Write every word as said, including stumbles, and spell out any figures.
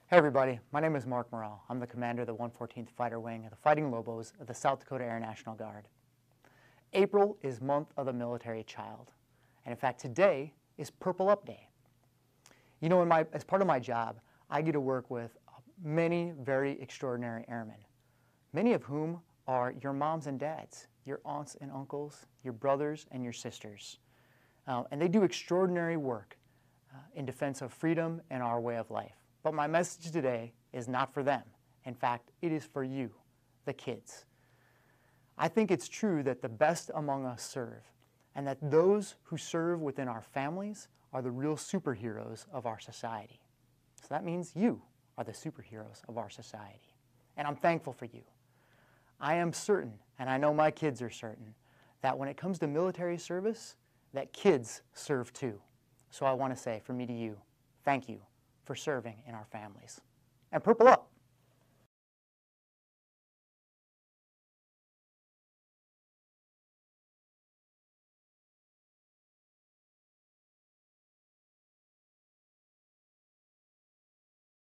Hey everybody, my name is Mark Morrell. I'm the commander of the one fourteenth Fighter Wing of the Fighting Lobos of the South Dakota Air National Guard. April is Month of the Military Child, and in fact today is Purple Up Day. You know, in my, as part of my job, I get to work with many very extraordinary airmen, many of whom are your moms and dads, your aunts and uncles, your brothers and your sisters. Uh, and they do extraordinary work uh, in defense of freedom and our way of life. But my message today is not for them. In fact, it is for you, the kids. I think it's true that the best among us serve, and that those who serve within our families are the real superheroes of our society. So that means you are the superheroes of our society. And I'm thankful for you. I am certain, and I know my kids are certain, that when it comes to military service, that kids serve too. So I want to say from me to you, thank you for serving in our families. And purple up!